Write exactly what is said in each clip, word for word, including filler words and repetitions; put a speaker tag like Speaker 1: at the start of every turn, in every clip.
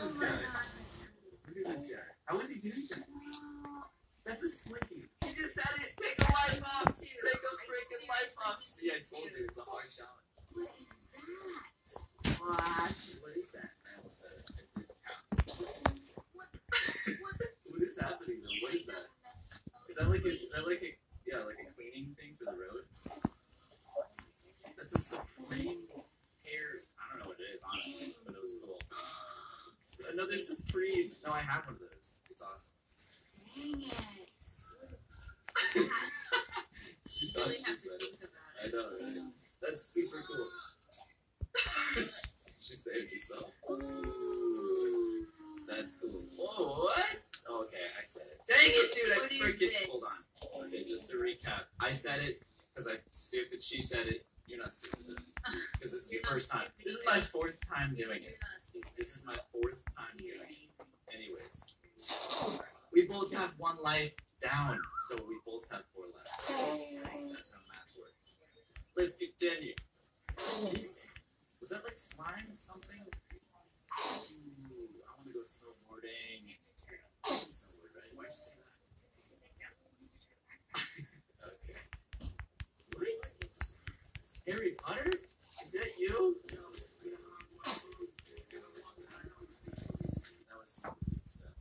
Speaker 1: this
Speaker 2: Oh my
Speaker 1: guy.
Speaker 2: gosh.
Speaker 1: Look at this guy. How is he doing that? That's a slinky. He just said it. Take a life off. Take a freaking life off. See, I told you it's a hard challenge.
Speaker 2: What is that?
Speaker 1: What? What is that? I almost said it. It didn't count. What is happening though? What is that? Is that like a? Is that like a? Yeah, like a cleaning thing for the road. That's a supreme hair. I don't know what it is honestly, but it was cool. So another supreme. No, I have one of those. It's awesome.
Speaker 2: Dang it.
Speaker 1: She
Speaker 2: You
Speaker 1: thought
Speaker 2: really
Speaker 1: she
Speaker 2: have to
Speaker 1: said it.
Speaker 2: think about
Speaker 1: I
Speaker 2: it.
Speaker 1: know, right? That's super cool. She saved herself. That's cool. Whoa, what? Oh, okay, I said it. Dang it, dude! I
Speaker 2: What is
Speaker 1: freaking
Speaker 2: this?
Speaker 1: hold on. Okay, just to recap, I said it because I'm stupid. She said it. You're not stupid because this is
Speaker 2: You're
Speaker 1: your
Speaker 2: not
Speaker 1: first time.
Speaker 2: stupid
Speaker 1: This is
Speaker 2: either.
Speaker 1: my fourth time doing
Speaker 2: You're
Speaker 1: it.
Speaker 2: not stupid.
Speaker 1: This is my fourth time
Speaker 2: You're
Speaker 1: doing it.
Speaker 2: right.
Speaker 1: Anyways, we both have one life down, so we both have four lives. That's how math works. Let's continue. Was that like slime or something? Ooh, I want to go snowboarding. Snowboard, right? Why'd you say that? Okay. What? Harry Potter? Is that you? That was some deep stuff.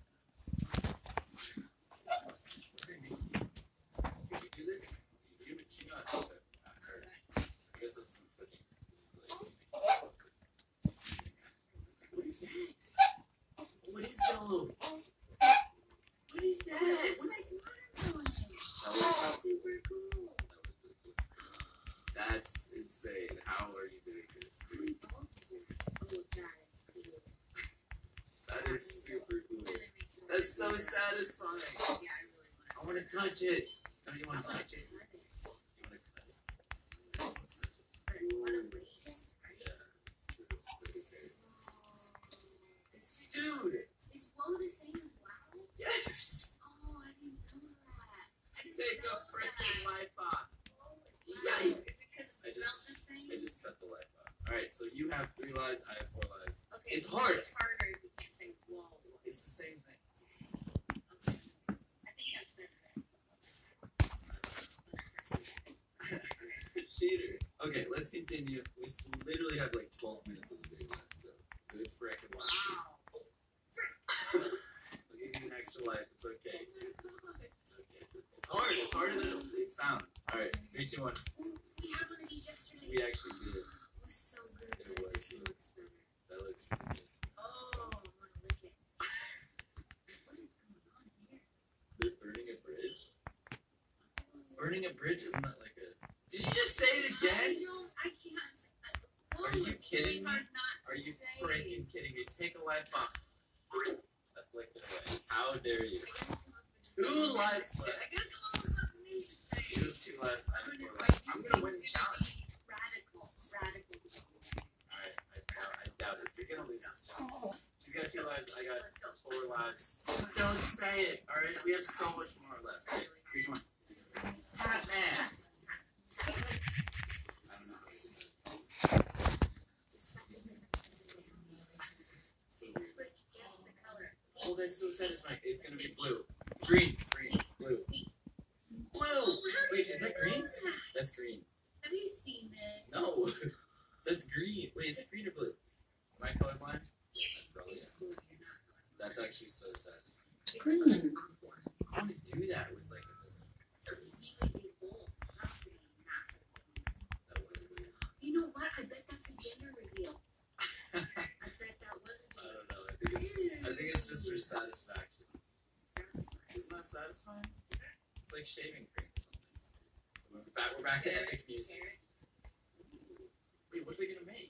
Speaker 1: What's her name? Could you do this? You, she knows how to. I guess this isn't cooking. This is like. What is that? What is Jello? What is that? What's that? Was
Speaker 2: Super cool.
Speaker 1: that was really cool. That's insane. How are you doing this?
Speaker 2: Oh, that's cool.
Speaker 1: That is super cool.
Speaker 2: Really makes me
Speaker 1: That's so
Speaker 2: really
Speaker 1: satisfying.
Speaker 2: Yeah, I really want
Speaker 1: I want to touch it. No, you want to touch it?
Speaker 2: to.
Speaker 1: You want to cut it?
Speaker 2: What a waste.
Speaker 1: Dude!
Speaker 2: Is WoW the same as WoW?
Speaker 1: Yes!
Speaker 2: Oh, I didn't know that. I didn't
Speaker 1: Take
Speaker 2: know
Speaker 1: a freaking
Speaker 2: that.
Speaker 1: life off.
Speaker 2: Oh,
Speaker 1: Yikes.
Speaker 2: Because
Speaker 1: I
Speaker 2: it
Speaker 1: just-
Speaker 2: smells the same?
Speaker 1: I just cut the life off. Alright, so you have three lives, I have four lives.
Speaker 2: Okay,
Speaker 1: It's
Speaker 2: well,
Speaker 1: hard.
Speaker 2: It's harder if you can't say whoa.
Speaker 1: It's the same thing.
Speaker 2: Okay. I think that's the
Speaker 1: Cheater. Okay, let's continue. We s- literally have like twelve minutes of the video left, so good frickin' luck.
Speaker 2: Wow.
Speaker 1: I'll give you an extra life. It's okay. It's okay. It's hard. It's harder than it sounds. Alright, three, two, one.
Speaker 2: Ooh, we had one of these yesterday.
Speaker 1: We actually did.
Speaker 2: It was so good.
Speaker 1: It was
Speaker 2: It
Speaker 1: good.
Speaker 2: looks better.
Speaker 1: That looks good.
Speaker 2: Oh, I want to lick it. What is going on here?
Speaker 1: They're burning a bridge? Burning a bridge isn't that like a. Did you just say it
Speaker 2: I
Speaker 1: again?
Speaker 2: don't, I can't. Whoa,
Speaker 1: Are you
Speaker 2: it's
Speaker 1: kidding
Speaker 2: really
Speaker 1: me?
Speaker 2: hard not to
Speaker 1: Are you
Speaker 2: say.
Speaker 1: freaking kidding me? Take a life off. I flicked it away. How dare you?
Speaker 2: I gotta come up with
Speaker 1: Two
Speaker 2: something
Speaker 1: lives
Speaker 2: to say.
Speaker 1: left.
Speaker 2: I gotta come up with something new to say.
Speaker 1: You have two lives. I
Speaker 2: I'm
Speaker 1: have
Speaker 2: gonna,
Speaker 1: four lives. I'm
Speaker 2: like,
Speaker 1: gonna win the
Speaker 2: it's
Speaker 1: challenge.
Speaker 2: gonna be Radical. Radical.
Speaker 1: Alright, I doubt, I doubt it. You're gonna lose this challenge. She's got two lives. I got
Speaker 2: Let's go.
Speaker 1: four lives. Don't say it. Alright, we have so much more left. Three, two, one. Batman. I don't know. So weird.
Speaker 2: Quick, guess the color.
Speaker 1: Oh, that's so satisfying. It's gonna be blue. Green. Green. Blue. Blue.
Speaker 2: Oh, how
Speaker 1: Wait,
Speaker 2: did
Speaker 1: is
Speaker 2: you
Speaker 1: that
Speaker 2: know
Speaker 1: green?
Speaker 2: that?
Speaker 1: That's green.
Speaker 2: Have you seen this?
Speaker 1: No. That's green. Wait, is it green or blue? Am I colorblind? Yes, I probably
Speaker 2: It's
Speaker 1: am.
Speaker 2: cool if you're not going.
Speaker 1: That's actually so sad.
Speaker 2: It's like encore.
Speaker 1: I want to do that with like a
Speaker 2: It's a really big bowl. Massive, massive bowl.
Speaker 1: that was weird.
Speaker 2: You know what? I bet that's a gender reveal. I bet that was a
Speaker 1: I
Speaker 2: gender
Speaker 1: don't know. I think it's I think it's just for satisfaction. Isn't that satisfying? It's like shaving cream or something. We're back, we're back to epic music. Wait, what are they gonna make?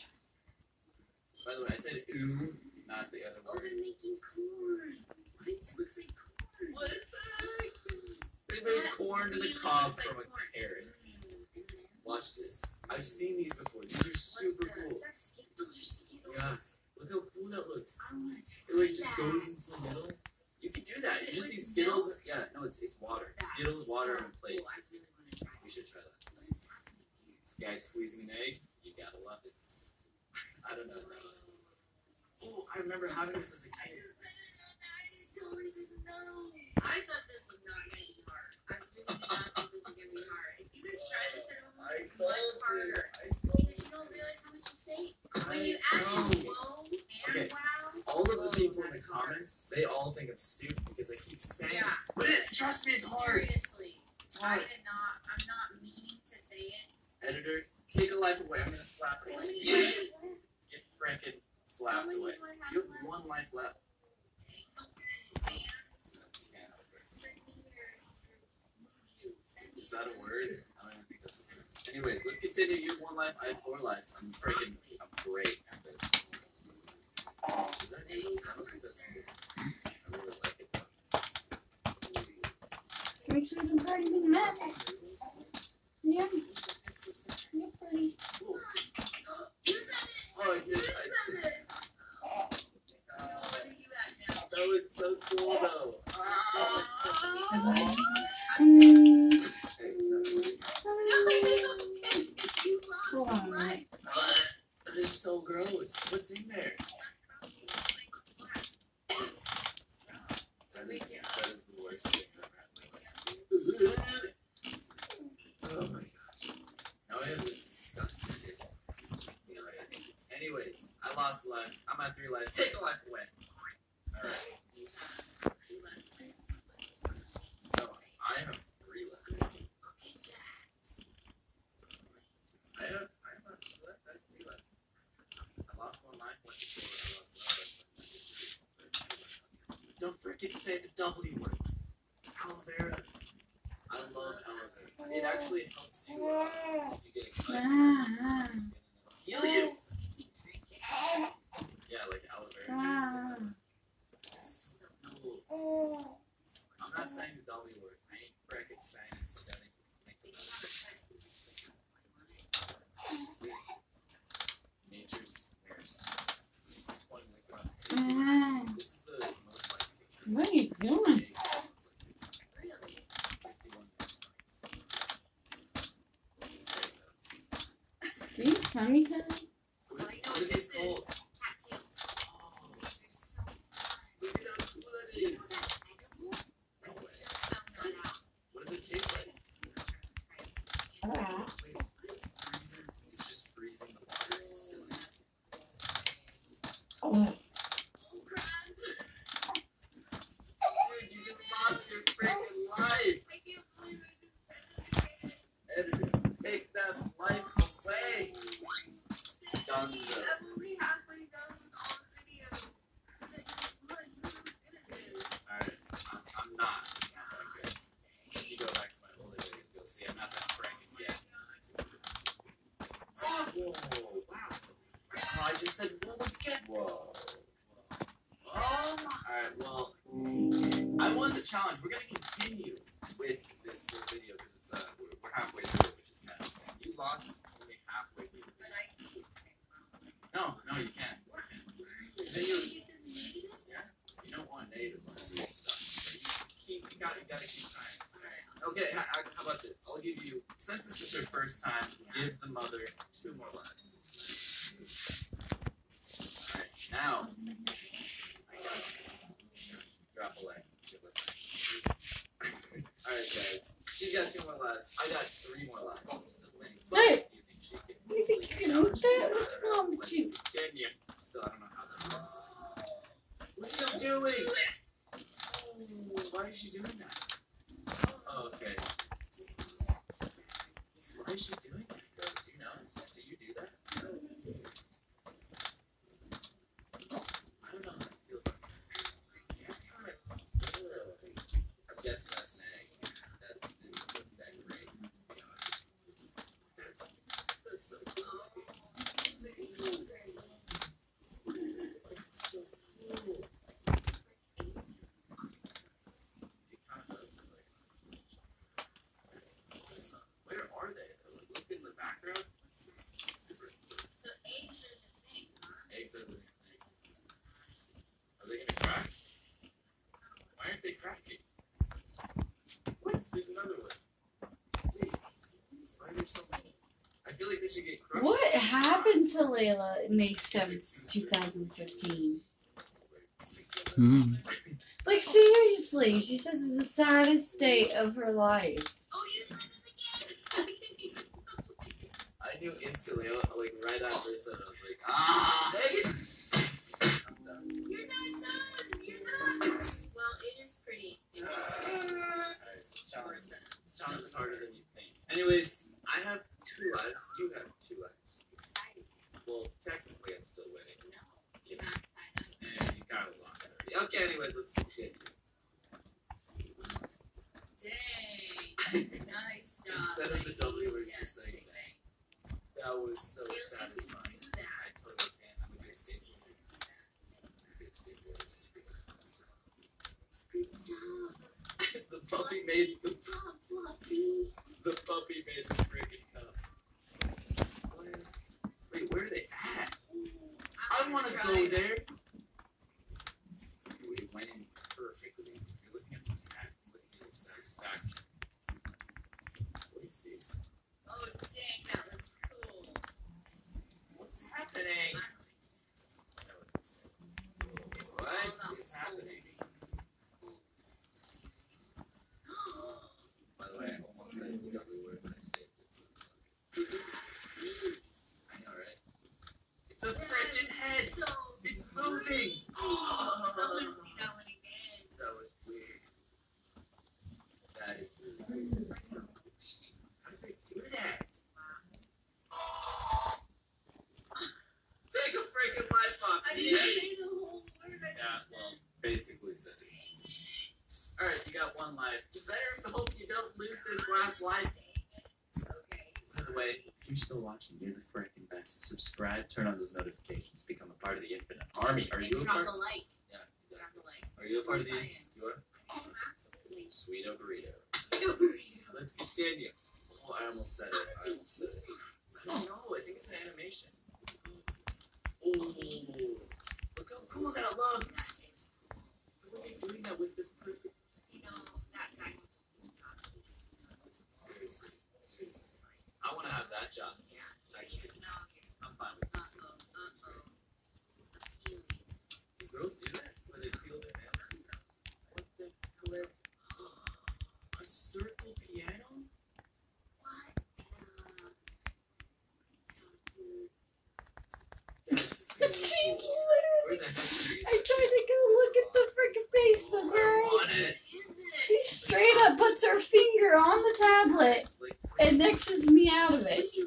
Speaker 1: By the way, I said ooh, not the other
Speaker 2: Oh,
Speaker 1: word.
Speaker 2: they're making corn. What? It looks like corn.
Speaker 1: What the heck? They made corn to the
Speaker 2: Really
Speaker 1: cob
Speaker 2: looks like
Speaker 1: from a
Speaker 2: corn.
Speaker 1: carrot.
Speaker 2: Mm, and then-
Speaker 1: Watch this. I've seen these before. These are super
Speaker 2: What the-
Speaker 1: cool.
Speaker 2: Is that Skittles? Those are Skittles.
Speaker 1: Yeah. Look how cool that looks.
Speaker 2: I want to
Speaker 1: It
Speaker 2: try
Speaker 1: like just
Speaker 2: that.
Speaker 1: goes into the middle. You can do that.
Speaker 2: Is
Speaker 1: You
Speaker 2: it
Speaker 1: just
Speaker 2: with
Speaker 1: need Skittles.
Speaker 2: milk?
Speaker 1: Yeah, no, it's it's water.
Speaker 2: That's
Speaker 1: Skittles, water,
Speaker 2: so
Speaker 1: and a plate.
Speaker 2: cool. I really want to try
Speaker 1: We
Speaker 2: that.
Speaker 1: should try that.
Speaker 2: What is happening here?
Speaker 1: This guy squeezing an egg. You gotta love it. I don't know. No. Oh, I remember having this as a kid.
Speaker 2: don't even know. I thought this was not going to be hard. I really did not think this was going to be hard. If you guys try this at home, it's much harder. Because you don't realize how much you say. When you add in whoa and
Speaker 1: Okay.
Speaker 2: wow.
Speaker 1: All of the people in the comments, they all think I'm stupid because I keep saying
Speaker 2: Yeah.
Speaker 1: it. But it, trust me, it's hard.
Speaker 2: Seriously.
Speaker 1: It's
Speaker 2: I
Speaker 1: hard.
Speaker 2: did not, I'm not meaning to say it.
Speaker 1: Editor, take a life away. I'm going to slap it
Speaker 2: How
Speaker 1: away.
Speaker 2: many
Speaker 1: Get,
Speaker 2: lives do I have?
Speaker 1: get frickin'
Speaker 2: How
Speaker 1: slapped
Speaker 2: many
Speaker 1: away.
Speaker 2: do I have
Speaker 1: You have
Speaker 2: left?
Speaker 1: one life left.
Speaker 2: And
Speaker 1: Yeah,
Speaker 2: send me your, your send me
Speaker 1: is that a
Speaker 2: your-
Speaker 1: word? I don't even think that's a word. Anyways, let's continue. You have one life. I have four lives. I'm freaking, I'm great at this. Is that good? I don't think that's good. I really like it.
Speaker 3: Make sure the party's in the map. Yeah. You're pretty.
Speaker 2: You said
Speaker 1: Oh, I did.
Speaker 2: it! You
Speaker 1: I
Speaker 2: said
Speaker 1: did.
Speaker 2: it! Oh, what are you at now?
Speaker 1: That was so cool, though.
Speaker 2: Oh,
Speaker 3: Okay.
Speaker 2: I just want to touch it.
Speaker 3: Mm,
Speaker 2: No, it's okay. You
Speaker 3: Hold
Speaker 2: lost
Speaker 3: on.
Speaker 2: life.
Speaker 1: That is so gross. What's in there? That is, that is the worst thing I've ever had. Oh my gosh. Now I have this disgusting taste. Anyways, I lost a life. I'm at three lives. Take a life away. Alright. No, I have three lives. I have, I have not two left. I have three left. I lost one life, went to four. I lost another life. Don't freaking say the W word. Aloe vera. I love aloe vera. It actually helps you uh, if you get a cut.
Speaker 3: ah,
Speaker 1: Heal you. Yeah, like aloe vera juice.
Speaker 3: ah.
Speaker 1: It's so cool. I'm not saying the W word. I ain't freaking saying it. So that make the Please. Nature's nurse. One liquid on
Speaker 3: Ah.
Speaker 1: This is the most likely.
Speaker 3: What are you doing? Do you have tummy time?
Speaker 1: What what is this called? Oh, look at how cool that is. No way. What does it taste like?
Speaker 3: Ah.
Speaker 1: Wait, freezing. It's just freezing the water. It's still in it.
Speaker 3: Oh.
Speaker 1: Dude, you just lost your freaking life. Editor, take that life away. Dunzo. Alright, I'm, I'm not. Okay. If you go back to my older videos, you'll see I'm not that frank yet. Oh, whoa, wow. Oh, I just said, whoa, again. Whoa. Oh, alright, well, I won the challenge. We're going to continue with this full video because it's, uh, we're, we're halfway through it, which is kind of insane. You lost only halfway through the video. No, no, you can't. You can't. 'Cause then you, yeah, you don't want negative ones. You suck. So you keep, you gotta, you gotta keep trying. Alright. Okay, how, how about this? I'll give you, since this is her first time, give the mother two more lives. Alright, now, I got drop a leg. Good luck. Alright, guys. She's got two more lives. I got three more lives. I'm still winning. But
Speaker 3: Hey!
Speaker 1: you think she can?
Speaker 3: You think you can
Speaker 1: challenge
Speaker 3: do
Speaker 1: me?
Speaker 3: that?
Speaker 1: I
Speaker 3: What's
Speaker 1: don't know.
Speaker 3: wrong with
Speaker 1: Let's
Speaker 3: you?
Speaker 1: continue. Still, I don't know how that works. What are you doing? Oh, why is she doing that? Oh, okay. Why is she doing that, girl? Do you know? Do you do that? I don't know how I feel about that. That's kind of. I'm guessing that's an egg. That didn't look that great, to be honest. That's, that's so cool. It's so cool. It kind of does look like. Where are they? Look in the background. Super cool. Eggs are the new thing. Are they gonna crack? Why aren't they cracking? What? There's another one. Wait. Why are there so many? I feel like they should get crushed.
Speaker 3: What?
Speaker 4: happened to Layla May seventh, two thousand fifteen?
Speaker 5: Hmm.
Speaker 4: Like, seriously, she says it's the saddest day of her life.
Speaker 2: Oh, you said it again.
Speaker 1: I knew instantly, like right after I said it, I was like, ah, dang it. I'm done.
Speaker 2: You're not done. You're not. Well, it is pretty interesting.
Speaker 1: Alright, this challenge, this challenge is harder than you think. Anyways, I have two lives. You have two lives. Well, technically, I'm still winning.
Speaker 2: No, you're not.
Speaker 1: And you kind of lost already. Okay, anyways, let's continue.
Speaker 2: Dang. Nice job.
Speaker 1: Instead of the W, we're
Speaker 2: Yes,
Speaker 1: just saying
Speaker 2: bang.
Speaker 1: that was so
Speaker 2: You can
Speaker 1: satisfying.
Speaker 2: do that.
Speaker 1: I totally can. I'm a good skateboarder.
Speaker 2: You can do that.
Speaker 1: I'm a good skateboarder.
Speaker 2: Good job.
Speaker 1: The puppy made the,
Speaker 2: Good job, Fluffy.
Speaker 1: the puppy made the freaking cup. Wait, where are they at? I want to
Speaker 2: try
Speaker 1: go
Speaker 2: that.
Speaker 1: there. We went in perfectly. You're looking at the tag. Looking at the satisfaction. What is this?
Speaker 2: Oh, dang, that was cool.
Speaker 1: What's happening? What is happening? By the way, I almost said the W word when I saved it. I know, right? It's a freaking head!
Speaker 2: So
Speaker 1: It's moving!
Speaker 2: I want to see that one again.
Speaker 1: That was weird. That is really weird. How does it do that? Take a freaking life off
Speaker 2: I
Speaker 1: me!
Speaker 2: didn't say the whole word. I
Speaker 1: Yeah,
Speaker 2: just
Speaker 1: well,
Speaker 2: said-
Speaker 1: basically said it. Alright, you got one life. You better hope you don't lose this last life.
Speaker 2: Okay.
Speaker 1: By the way, if you're still watching, you're the freaking best. Subscribe, turn on those notifications, become a part of the Infinite Army. Are
Speaker 2: And
Speaker 1: you a
Speaker 2: drop
Speaker 1: part?
Speaker 2: a like.
Speaker 1: Yeah,
Speaker 2: Drop
Speaker 1: exactly.
Speaker 2: a like.
Speaker 1: Are you a part of the?
Speaker 2: Of course I am.
Speaker 1: You are?
Speaker 2: Oh, absolutely.
Speaker 1: Sweeto burrito.
Speaker 2: Burrito.
Speaker 1: Let's continue. Oh, I almost said it. I almost said it. I don't know. I think it's an animation. Oh, look how cool that looks. Look at me doing that with the perfect.
Speaker 2: You know, that guy
Speaker 1: Seriously, seriously. I want to have that job.
Speaker 2: Yeah.
Speaker 1: Actually,
Speaker 2: No, you're.
Speaker 1: I'm fine with this.
Speaker 2: Uh-oh. Uh-oh. Appealing.
Speaker 1: Do girls do that? Where they peel their nails? What the flip? A circle piano?
Speaker 2: What? Uh, dude.
Speaker 1: That's so
Speaker 4: She's
Speaker 1: cool.
Speaker 4: literally.
Speaker 1: Where the heck are you?
Speaker 4: I tried to go look at the freaking Facebook,
Speaker 1: I
Speaker 4: girl.
Speaker 1: want it.
Speaker 4: She straight up puts her finger on the tablet
Speaker 1: It's like
Speaker 4: and X's me out of it.